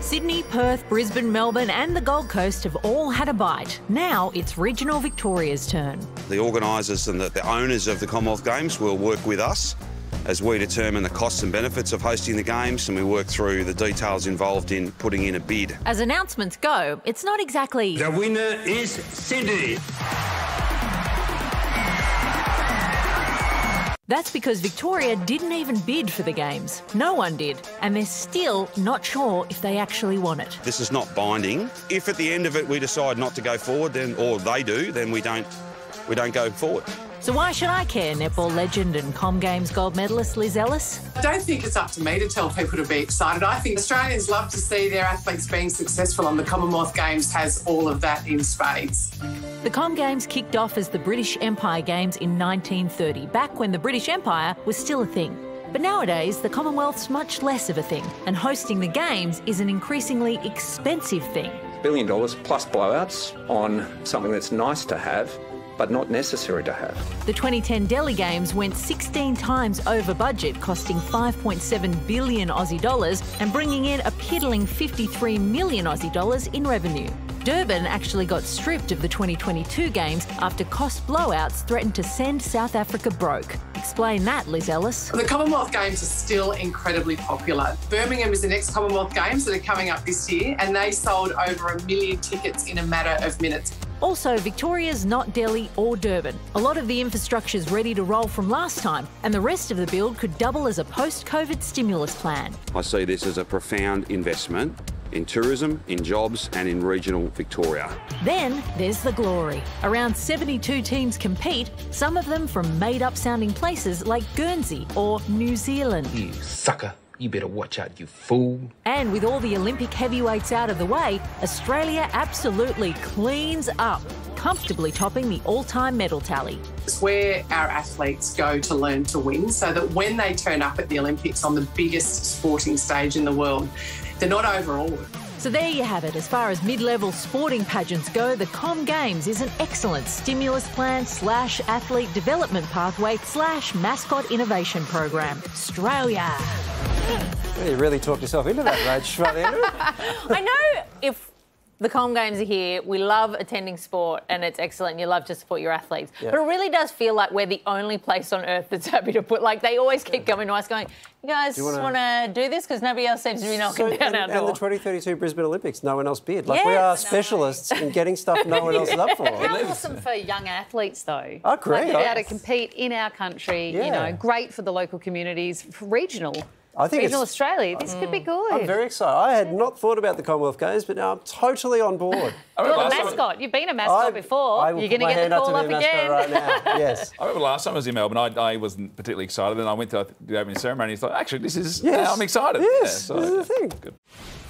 Sydney, Perth, Brisbane, Melbourne and the Gold Coast have all had a bite. Now it's regional Victoria's turn. The organisers and the owners of the Commonwealth Games will work with us as we determine the costs and benefits of hosting the Games, and we work through the details involved in putting in a bid. As announcements go, it's not exactly... The winner is Sydney. That's because Victoria didn't even bid for the Games. No one did. And they're still not sure if they actually want it. This is not binding. If at the end of it we decide not to go forward, then, or they do, then we don't go forward. So why should I care, netball legend and Com Games gold medalist Liz Ellis? I don't think it's up to me to tell people to be excited. I think Australians love to see their athletes being successful, and the Commonwealth Games has all of that in spades. The Com Games kicked off as the British Empire Games in 1930, back when the British Empire was still a thing. But nowadays, the Commonwealth's much less of a thing, and hosting the Games is an increasingly expensive thing. $1 billion plus blowouts on something that's nice to have, but not necessary to have. The 2010 Delhi Games went 16 times over budget, costing 5.7 billion Aussie dollars and bringing in a piddling 53 million Aussie dollars in revenue. Durban actually got stripped of the 2022 Games after cost blowouts threatened to send South Africa broke. Explain that, Liz Ellis. The Commonwealth Games are still incredibly popular. Birmingham is the next Commonwealth Games that are coming up this year, and they sold over 1 million tickets in a matter of minutes. Also, Victoria's not Delhi or Durban. A lot of the infrastructure's ready to roll from last time, and the rest of the build could double as a post-COVID stimulus plan. I see this as a profound investment in tourism, in jobs and in regional Victoria. Then there's the glory. Around 72 teams compete, some of them from made-up sounding places like Guernsey or New Zealand. You sucker. You better watch out, you fool. And with all the Olympic heavyweights out of the way, Australia absolutely cleans up, comfortably topping the all-time medal tally. It's where our athletes go to learn to win, so that when they turn up at the Olympics on the biggest sporting stage in the world, they're not overawed. So there you have it. As far as mid-level sporting pageants go, the Com Games is an excellent stimulus plan / athlete development pathway / mascot innovation program. Australia. Well, you really talked yourself into that, Rach. Right, Andrew? I know if the Com Games are here, we love attending sport and it's excellent. You love to support your athletes. Yeah. But it really does feel like we're the only place on earth that's happy to put, like, they always keep coming to us going, you guys want to do this? Because nobody else seems to be knocking down our door. And the 2032 Brisbane Olympics, no one else bid. Like, we are specialists in getting stuff no one else is up for. How awesome for young athletes, though. Oh, great. Like, to be able to compete in our country, you know, great for the local communities, for regional Australia. This could be good. I'm very excited. I had not thought about the Commonwealth Games, but now I'm totally on board. You're the mascot. You've been a mascot before. You're going to get the call up again. Right now. Yes. I remember last time I was in Melbourne, I wasn't particularly excited. Then I went to the opening ceremony and thought, actually, this is, I'm excited. Yes, yeah, this is the thing. Good.